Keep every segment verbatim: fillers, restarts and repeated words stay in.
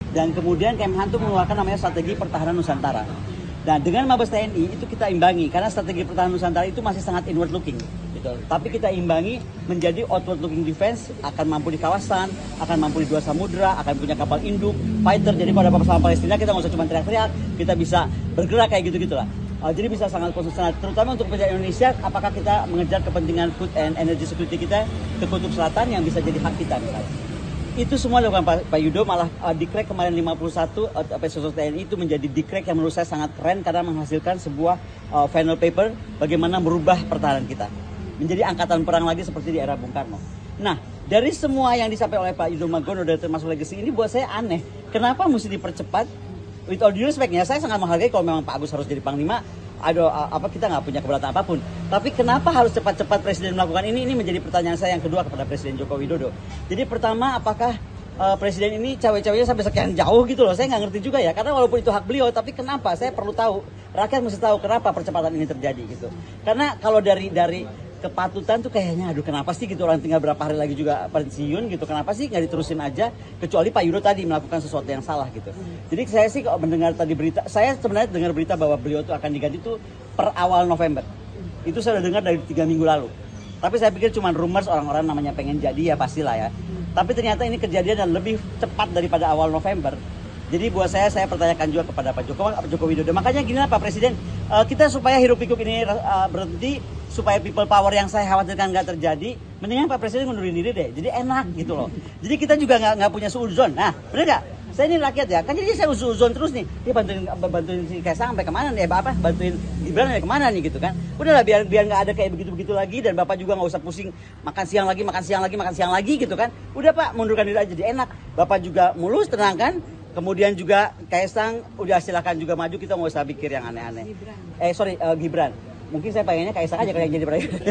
dan kemudian Kemhan itu mengeluarkan namanya strategi pertahanan Nusantara. Nah, dengan Mabes T N I itu kita imbangi karena strategi pertahanan Nusantara itu masih sangat inward looking gitu. Tapi kita imbangi menjadi outward looking defense, akan mampu di kawasan, akan mampu di dua samudra, akan punya kapal induk, fighter. Jadi pada persoalan Palestina kita nggak usah cuma teriak-teriak, kita bisa bergerak kayak gitu-gitulah. Uh, jadi bisa sangat konsisten, terutama untuk presiden Indonesia, apakah kita mengejar kepentingan food and energy security kita ke Kutub Selatan yang bisa jadi hak kita misalnya. Itu semua dilakukan Pak, Pak Yudo, malah uh, Dikrek kemarin lima puluh satu uh, P S S T N I itu menjadi Dikrek yang menurut saya sangat keren karena menghasilkan sebuah uh, final paper bagaimana merubah pertahanan kita menjadi angkatan perang lagi seperti di era Bung Karno. Nah, dari semua yang disampaikan oleh Pak Yudo Margono dan termasuk legacy ini buat saya aneh. Kenapa mesti dipercepat? With all due respect-nya, saya sangat menghargai kalau memang Pak Agus harus jadi Panglima. Aduh, apa kita nggak punya keberatan apapun. Tapi kenapa harus cepat-cepat Presiden melakukan ini? Ini menjadi pertanyaan saya yang kedua kepada Presiden Joko Widodo. Jadi pertama, apakah uh, Presiden ini cawe-cawenya sampai sekian jauh gitu loh? Saya nggak ngerti juga ya. Karena walaupun itu hak beliau, tapi kenapa? Saya perlu tahu. Rakyat mesti tahu kenapa percepatan ini terjadi gitu. Karena kalau dari dari kepatutan tuh kayaknya, aduh kenapa sih gitu, orang tinggal berapa hari lagi juga pensiun gitu, kenapa sih nggak diterusin aja, kecuali Pak Yudo tadi melakukan sesuatu yang salah gitu. Jadi saya sih kalau mendengar tadi berita, saya sebenarnya dengar berita bahwa beliau tuh akan diganti tuh per awal November. Itu saya udah dengar dari tiga minggu lalu. Tapi saya pikir cuma rumors, orang-orang namanya pengen jadi ya pastilah ya. Tapi ternyata ini kejadian dan lebih cepat daripada awal November. Jadi buat saya, saya pertanyakan juga kepada Pak Jokowi, Pak Joko Widodo. Makanya gini lah Pak Presiden, uh, kita supaya hiruk-pikuk ini uh, berhenti, supaya people power yang saya khawatirkan nggak terjadi, mendingan Pak Presiden ngundurin diri deh. Jadi enak gitu loh. Jadi kita juga nggak nggak punya suuzon. Nah, bener nggak? Saya ini rakyat ya, kan jadi saya suuzon terus nih. Dia bantuin bantuin si Kaisang sampai kemana nih? Apa? Bantuin Gibran sampai kemana nih gitu kan? Udahlah biar biar nggak ada kayak begitu-begitu lagi dan Bapak juga nggak usah pusing makan siang lagi, makan siang lagi, makan siang lagi gitu kan? Udah Pak, mundurkan diri aja, jadi enak. Bapak juga mulus, tenang kan? Kemudian juga Kaisang udah silakan juga maju, kita nggak usah pikir yang aneh-aneh. Eh sorry uh, Gibran. Mungkin saya pengennya Kaisang aja kalau yang jadi presiden.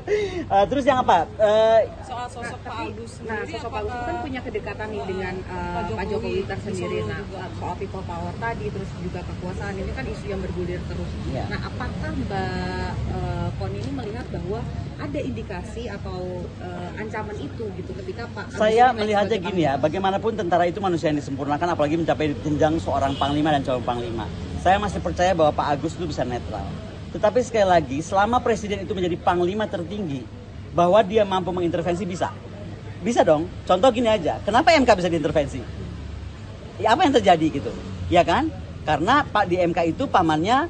uh, terus yang apa? Uh, Soal sosok Pak Agus nah, sendiri, sosok Pak Agus kan punya kedekatan nih dengan uh, Pak Jokowi tersendiri. Nah, soal people power tadi, terus juga kekuasaan ini kan isu yang bergulir terus. Yeah. Nah, apakah Mbak uh, Koni ini melihat bahwa ada indikasi atau uh, ancaman itu gitu ketika Pak Agus saya melihatnya gini ya, bagaimanapun tentara itu manusia yang disempurnakan, apalagi mencapai jenjang seorang panglima dan calon panglima. Saya masih percaya bahwa Pak Agus itu bisa netral. Tetapi sekali lagi, selama presiden itu menjadi panglima tertinggi, bahwa dia mampu mengintervensi bisa. Bisa dong. Contoh gini aja, kenapa M K bisa diintervensi? Ya, apa yang terjadi gitu? Ya kan? Karena Pak di M K itu pamannya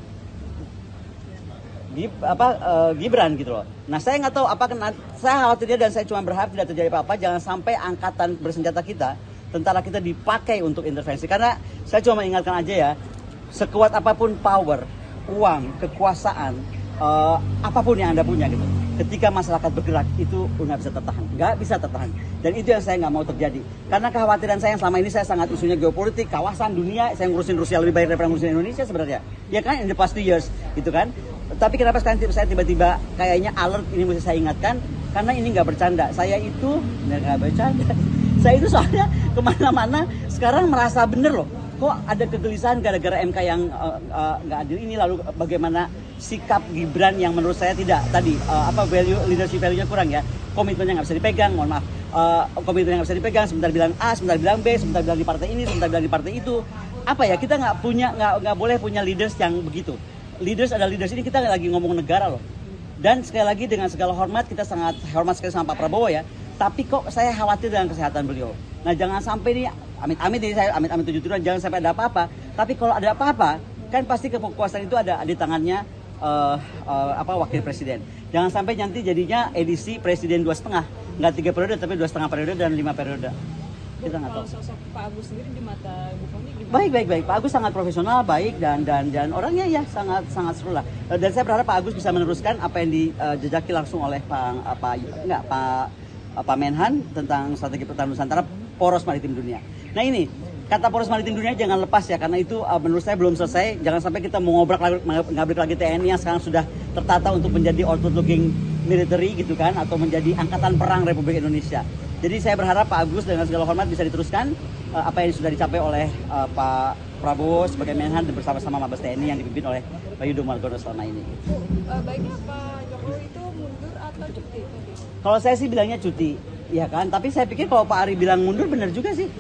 Gib, apa, uh, Gibran gitu loh. Nah saya nggak tahu apa kena, saya khawatirnya dan saya cuma berharap tidak terjadi apa-apa. Jangan sampai angkatan bersenjata kita, tentara kita dipakai untuk intervensi. Karena saya cuma mengingatkan aja ya, sekuat apapun power, uang, kekuasaan, uh, apapun yang Anda punya gitu, ketika masyarakat bergerak itu nggak bisa tertahan, nggak bisa tertahan. Dan itu yang saya nggak mau terjadi. Karena kekhawatiran saya yang selama ini saya sangat isunya geopolitik, kawasan, dunia, saya ngurusin Rusia lebih baik daripada ngurusin Indonesia sebenarnya. Ya kan, in the past two years gitu kan. Tapi kenapa sekarang saya tiba-tiba kayaknya alert, ini mesti saya ingatkan, karena ini nggak bercanda. Saya itu nggak bercanda. Saya itu soalnya kemana-mana sekarang merasa bener loh. Kok ada kegelisahan gara-gara M K yang nggak uh, uh, adil ini, lalu bagaimana sikap Gibran yang menurut saya tidak tadi uh, apa value leadership value-nya kurang ya, komitmennya nggak bisa dipegang, mohon maaf, uh, komitmennya nggak bisa dipegang, sebentar bilang A, sebentar bilang B, sebentar bilang di partai ini, sebentar bilang di partai itu, apa ya, kita nggak punya nggak nggak boleh punya leaders yang begitu. Leaders ada leaders, ini kita lagi ngomong negara loh, dan sekali lagi dengan segala hormat, kita sangat hormat sekali sama Pak Prabowo ya, tapi kok saya khawatir dengan kesehatan beliau. Nah jangan sampai nih, amit-amit ini saya amit-amit tujuh tujuan, jangan sampai ada apa-apa. Tapi kalau ada apa-apa, kan pasti kekuasaan itu ada di tangannya uh, uh, apa wakil presiden. Jangan sampai nanti jadinya edisi presiden dua setengah, nggak tiga periode tapi dua setengah periode dan lima periode. Kita nggak tahu. Kalau sosok Pak Agus sendiri di mata Bu Koni gimana? Baik, baik, baik. Pak Agus sangat profesional, baik dan dan dan orangnya ya sangat sangat seru lah. Dan saya berharap Pak Agus bisa meneruskan apa yang dijejaki langsung oleh Pak apa enggak Pak Pak Menhan tentang strategi pertahanan Nusantara, poros maritim dunia. Nah ini, kata poros maritim dunia jangan lepas ya, karena itu uh, menurut saya belum selesai. Jangan sampai kita mau ngobrak lagi, ngabrik lagi T N I yang sekarang sudah tertata untuk menjadi outward looking military gitu kan, atau menjadi angkatan perang Republik Indonesia. Jadi saya berharap Pak Agus dengan segala hormat bisa diteruskan uh, apa yang sudah dicapai oleh uh, Pak Prabowo sebagai Menhan dan bersama-sama Mabes T N I yang dipimpin oleh Pak Yudo Margono selama ini. Uh, baiknya Pak Jokowi itu mundur atau cuti? Kalau saya sih bilangnya cuti, ya kan. Tapi saya pikir kalau Pak Ari bilang mundur benar juga sih.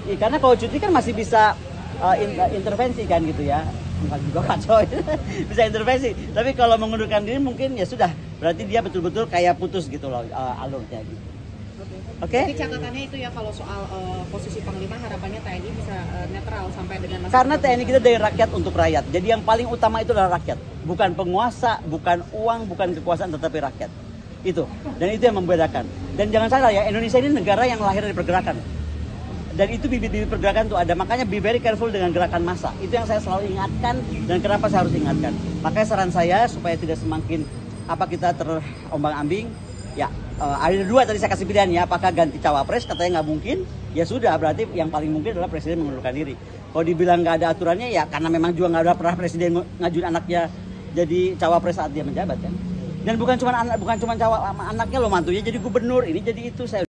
Iya, karena kalau cuti kan masih bisa uh, in, uh, intervensi kan gitu ya. Bukan juga kacau, bisa intervensi. Tapi kalau mengundurkan diri mungkin ya sudah, berarti dia betul-betul kayak putus gitu loh uh, alurnya gitu. Oke. Okay? Jadi catatannya itu ya kalau soal uh, posisi Panglima harapannya T N I bisa uh, netral sampai dengan masa Karena T N I kita dari rakyat untuk rakyat. Jadi yang paling utama itu adalah rakyat, bukan penguasa, bukan uang, bukan kekuasaan, tetapi rakyat. Itu. Dan itu yang membedakan. Dan jangan salah ya, Indonesia ini negara yang lahir dari pergerakan. Dan itu bibit-bibit pergerakan tuh ada, makanya be very careful dengan gerakan massa. Itu yang saya selalu ingatkan dan kenapa saya harus ingatkan. Makanya saran saya supaya tidak semakin apa kita terombang-ambing, ya uh, ada dua tadi saya kasih pilihan ya, apakah ganti cawapres, katanya nggak mungkin, ya sudah berarti yang paling mungkin adalah presiden mengundurkan diri. Kalau dibilang nggak ada aturannya ya karena memang juga nggak ada pernah presiden ngajuin anaknya jadi cawapres saat dia menjabat kan. Dan bukan cuma anak, bukan cuma cawa anaknya loh, mantunya jadi gubernur, ini jadi itu saya